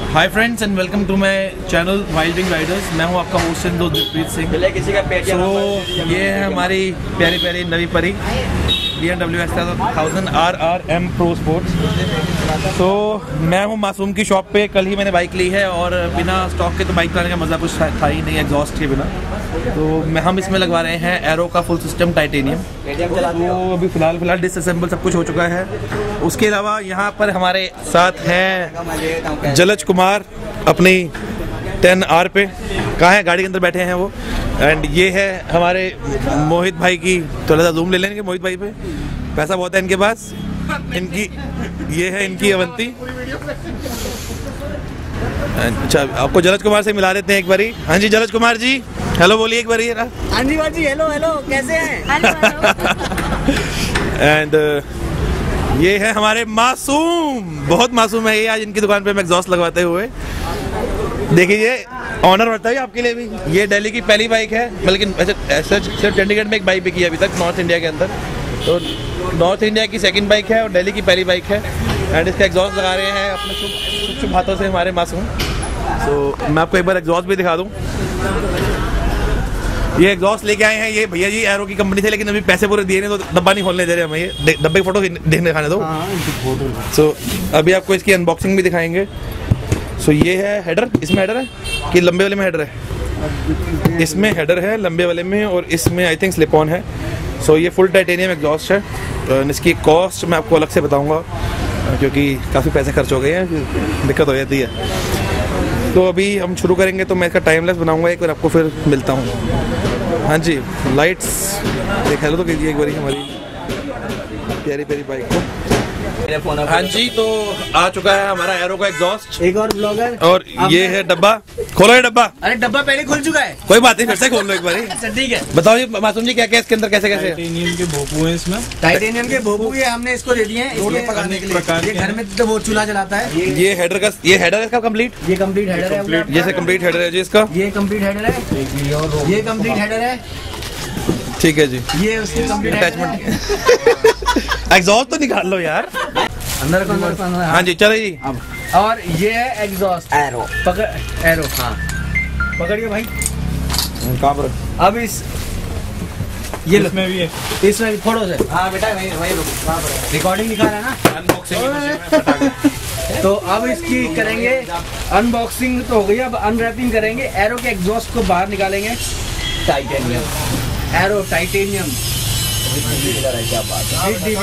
Hi friends and welcome to my channel wild wing riders. मैं हूं आपका host and दोस्त दिलप्रीत सिंह। किसी का ये है हमारी प्यारी प्यारी नवी परी BMW X1000 RRM Pro Sports। तो मैं हूं मासूम की शॉप पे। कल ही मैंने बाइक ली है और बिना स्टॉक के तो बाइक चलाने का मज़ा कुछ था ही नहीं, एग्जॉस्ट के बिना। तो हम इसमें लगवा रहे हैं एरो का फुल सिस्टम टाइटेनियम। तो अभी फिलहाल डिसअसेंबल सब कुछ हो चुका है। उसके अलावा यहाँ पर हमारे साथ हैं जलज कुमार अपनी 10R पे। कहाँ है? गाड़ी के अंदर बैठे हैं वो। एंड ये है हमारे मोहित भाई की, थोड़ा सा जूम ले लेंगे मोहित भाई पे, पैसा बहुत है इनके पास। ये है इनकी अवंती। अच्छा, आपको जलज कुमार से मिला देते हैं एक बारी। हाँ जी जलज कुमार जी, हेलो बोलिए एक बारी। हाँ जी भाई जी, हेलो हेलो, कैसे हैं? एंड ये है हमारे मासूम, बहुत मासूम है ये। आज इनकी दुकान पे मैं एग्जॉस्ट लगवाते हुए देखिए, ऑनर बढ़ता है आपके लिए भी। ये दिल्ली की पहली बाइक है, लेकिन सिर्फ चंडीगढ़ में एक बाइक बिकी है अभी तक नॉर्थ इंडिया के अंदर। तो नॉर्थ इंडिया की सेकंड बाइक है और दिल्ली की पहली बाइक है। एंड इसका एग्जॉस्ट लगा रहे हैं अपने शुभ हाथों से हमारे मासूम। तो मैं आपको एक बार एग्जॉस्ट भी दिखा दूँ। ये एग्जॉस्ट लेके आए हैं ये भैया जी एरो की कंपनी से, लेकिन अभी पैसे पूरे दिए नहीं तो डब्बा नहीं खोलने दे रहे हमें। ये डब्बे की फोटो देखने खाने दो। सो अभी आपको इसकी अनबॉक्सिंग भी दिखाएंगे। सो ये है हेडर। इसमें हेडर है कि लंबे वाले में हेडर है? इसमें हेडर है लंबे वाले में, और इसमें आई थिंक स्लिप ऑन है। सो ये फुल टाइटेनियम एग्जॉस्ट है। तो इसकी कॉस्ट मैं आपको अलग से बताऊंगा क्योंकि काफ़ी पैसे खर्च हो गए हैं, दिक्कत हो जाती है। तो अभी हम शुरू करेंगे तो मैं इसका टाइमलेस बनाऊंगा एक बार, आपको फिर मिलता हूँ। हाँ जी, लाइट्स देख लो तो कीजिए एक बारी हमारी प्यारी प्यारी बाइक को। हाँ जी, तो आ चुका है हमारा एरो का एग्जॉस्ट। एक और ब्लॉगर, और ये है डब्बा। खोलो ये डब्बा। अरे डब्बा पहले खुल चुका है। कोई बात नहीं, फिर से खोल लो एक बारी। अच्छा ठीक है, बताओ जी मासूम जी क्या क्या इसके अंदर कैसे कैसे? टाइटेनियम के भोपू हैं इसमें। टाइटेनियम के भोपू ये हमने इसको दे दिए हैं इसलिए पकाने के लिए। ये घर में तो वो चूल्हा जलाता है। ये हेडर का, ये हेडर है इसका कंप्लीट। ये कंप्लीट हेडर है। ये से कंप्लीट हेडर है जी इसका। ये कंप्लीट हेडर है। ये कंप्लीट हेडर है। ठीक है जी, ये उसकी कंप्लीट अटैचमेंट। एग्जॉस्ट तो निकाल लो यार अंदर को अंदर। हाँ जी चलो जी। अब और ये है एग्जॉस्ट एरो। पकड़ एरो, हाँ पकड़िए भाई। कहाँ पर? अब इस ये इसमें भी है, इसमें भी थोड़ा से। हाँ बेटा वही रिकॉर्डिंग दिखा रहा है ना। अनबॉक्सिंग। तो अब इसकी करेंगे अनबॉक्सिंग तो हो गई, अब अनरैपिंग करेंगे। एरो के एग्जॉस्ट को बाहर निकालेंगे। टाइटेनियम एरो, टाइटेनियम क्या बात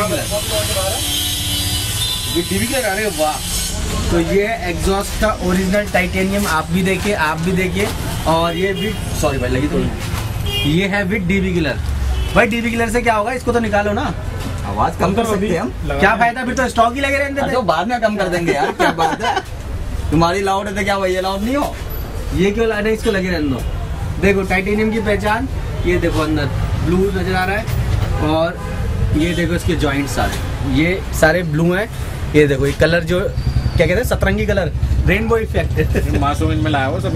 है। वाह, तो ये एग्जॉस्ट का ओरिजिनल टाइटेनियम आप भी देखिए, आप भी देखिए। और ये विद, सॉरी भाई लगी तो, ये है विद डीबी किलर। भाई डीबी किलर से क्या होगा, इसको तो निकालो ना, आवाज कम कर सकते हैं हम। क्या फायदा, फिर तो स्टॉक ही लगे रहते। तो बाद में कम कर देंगे यार, क्या बात है। तुम्हारी लाउड है तो क्या भैया लाउड नहीं हो? ये क्यों ला रहे, इसको लगे रहने दो। देखो टाइटेनियम की पहचान, ये देखो अंदर ब्लू नजर आ रहा है। और ये देखो इसके जॉइंट सारे, ये सारे ब्लू हैं। ये देखो ये कलर जो क्या कहते हैं, सतरंगी कलर, रेनबो इफेक्ट। मासूम इनमें लाया वो सब।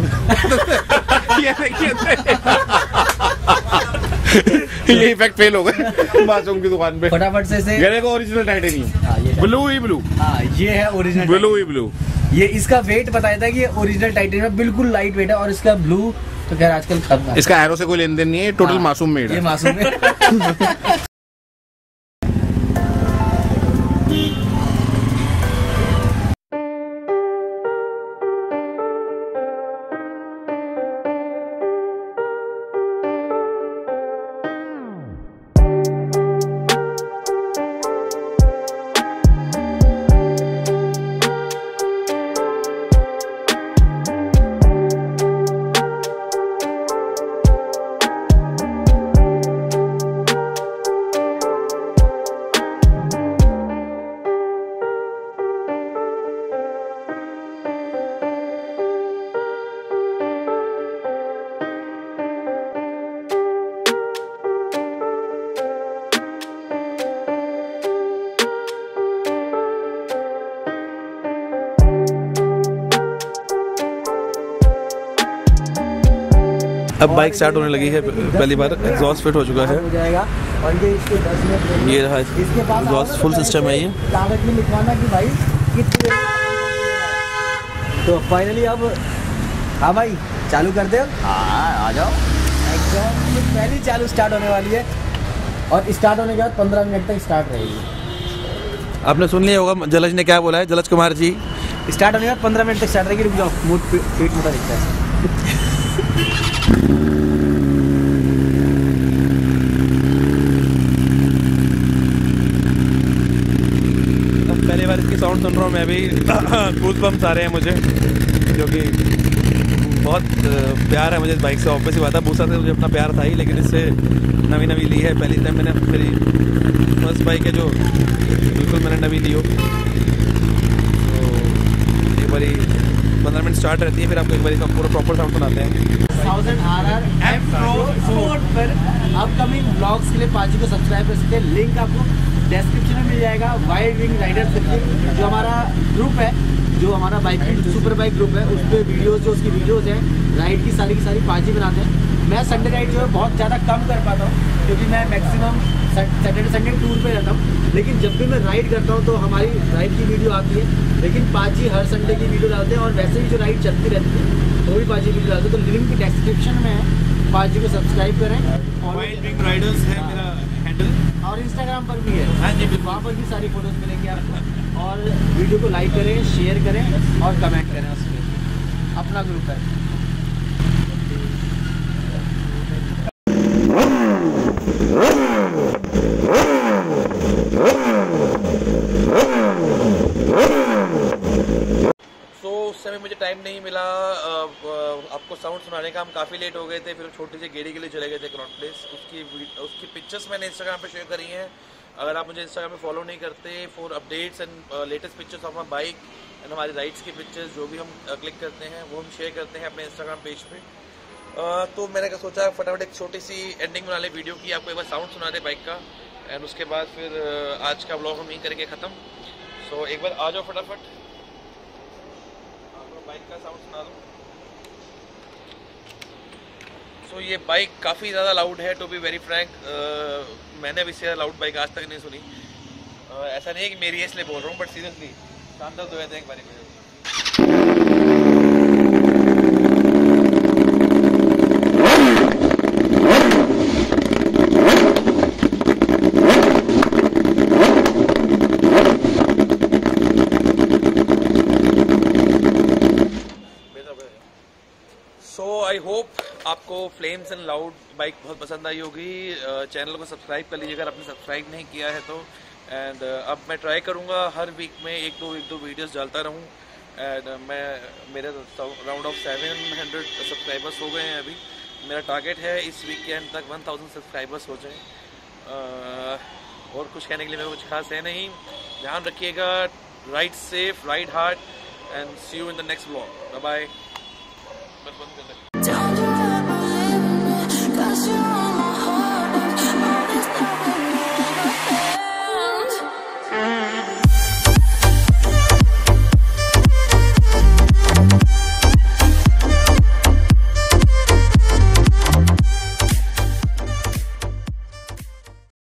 ये इफेक्ट फेल हो गए मासूम की दुकान पे। फटाफट से ये देखो ओरिजिनल टाइटेनियम, ब्लू ही ब्लू। हाँ ये है ओरिजिनल ब्लू ही ब्लू। ये इसका वेट बताया था कि ये ओरिजिनल टाइटेनियम बिल्कुल लाइट वेट है। और इसका ब्लू तो खैर आजकल खत्म है, इसका एरो से कोई लेन देन नहीं है, टोटल मासूम मेड है। ये मासूम है। अब बाइक स्टार्ट होने लगी है, पहली बार एग्जॉस्ट फिट हो चुका है। ये रहा एग्जॉस्ट फुल सिस्टम है ये। कागज में लिखवाना कि भाई कितने। तो तो फाइनली अब हाँ भाई चालू कर दे। हाँ आ जाओ। एग्जॉस्ट में पहली चालू स्टार्ट होने वाली है और स्टार्ट होने के बाद 15 मिनट तक स्टार्ट रहेगी। आपने सुन लिया होगा जलज ने क्या बोला है, जलज कुमार जी। स्टार्ट होने के बाद 15 मिनट तक स्टार्ट रहेगी। रुक जाओ, पेट मोटा दिखता है। पहली बार इसकी साउंड सुन रहा हूँ मैं भी। गूज़ बम्स आ रहे हैं मुझे, क्योंकि बहुत प्यार है मुझे इस बाइक से। ऑब्वियस ही बात है, बूसा से मुझे अपना प्यार था ही, लेकिन इससे नवी ली है। पहली टाइम मैंने मेरी फर्स्ट बाइक है जो बिल्कुल मैंने नवी ली हो। तो एक बारी 15 मिनट स्टार्ट रहती है, फिर आपको एक बारी पूरा प्रॉपर साउंड सुनाते हैं। 1000 RR M Pro Sport पर अपकमिंग ब्लॉग्स के लिए पाजी को सब्सक्राइब कर सकते हैं। लिंक आपको डिस्क्रिप्शन में मिल जाएगा। वाइड विंग राइडर्स करके जो हमारा ग्रुप है, जो हमारा बाइकिंग सुपर बाइक ग्रुप है, उस पर वीडियोज़ जो उसकी वीडियोज़ हैं राइड की सारी पाजी बनाते हैं। मैं संडे राइड जो है बहुत ज़्यादा कम कर पाता हूँ, क्योंकि मैं मैक्सिमम सैटरडे संडे टूर पे रहता हूँ। लेकिन जब भी मैं राइड करता हूँ तो हमारी राइड की वीडियो आती है। लेकिन पाजी हर संडे की वीडियो डालते हैं, और वैसे ही जो राइड चलती रहती है वो भी पाजी वीडियो डालते हैं। तो लिंक डिस्क्रिप्शन में है, पाजी को सब्सक्राइब करें। वाइल्ड विंग राइडर्स है मेरा हैंडल, और इंस्टाग्राम पर भी है। हाँ जी, वहाँ पर भी सारी फोटोज मिलेंगी आपको। और वीडियो को लाइक करें, शेयर करें और कमेंट करें। उसमें अपना ग्रुप है। उस समय मुझे टाइम नहीं मिला आपको साउंड सुनाने का। हम काफ़ी लेट हो गए थे, फिर छोटी सी गेड़ी के लिए चले गए थे क्रॉन प्लेस। उसकी पिक्चर्स मैंने इंस्टाग्राम पे शेयर करी हैं। अगर आप मुझे इंस्टाग्राम पे फॉलो नहीं करते, for updates and latest pictures of my bike and हमारी राइड्स की पिक्चर्स जो भी हम क्लिक करते हैं वो हम शेयर करते हैं अपने इंस्टाग्राम पेज पे। तो मैंने सोचा फटाफट एक छोटी सी एंडिंग बना ले वीडियो की, आपको एक बार साउंड सुना दे बाइक का, एंड उसके बाद फिर आज का ब्लॉग हम यहीं करेंगे ख़त्म। सो एक बार आ जाओ फटाफट, बाइक का साउंड सुना दो। सो ये बाइक काफ़ी ज़्यादा लाउड है, टू बी वेरी फ्रैंक। मैंने भी इससे लाउड बाइक आज तक नहीं सुनी। ऐसा नहीं है कि मेरी है इसलिए बोल रहा हूँ, बट सीरियसली शानदार दो है एक बारी में। आई होप आपको फ्लेम्स एंड लाउड बाइक बहुत पसंद आई होगी। चैनल को सब्सक्राइब कर लीजिए अगर आपने सब्सक्राइब नहीं किया है तो। एंड अब मैं ट्राई करूँगा हर वीक में एक दो वीडियोस डालता रहूँ। एंड मेरे राउंड ऑफ 700 सब्सक्राइबर्स हो गए हैं अभी। मेरा टारगेट है इस वीक के एंड तक 1000 सब्सक्राइबर्स हो जाएँ। और कुछ कहने के लिए मेरे कुछ खास है नहीं। ध्यान रखिएगा, ride safe, ride hard, and see you in the next vlog. Bye bye. बस बंद कर दे।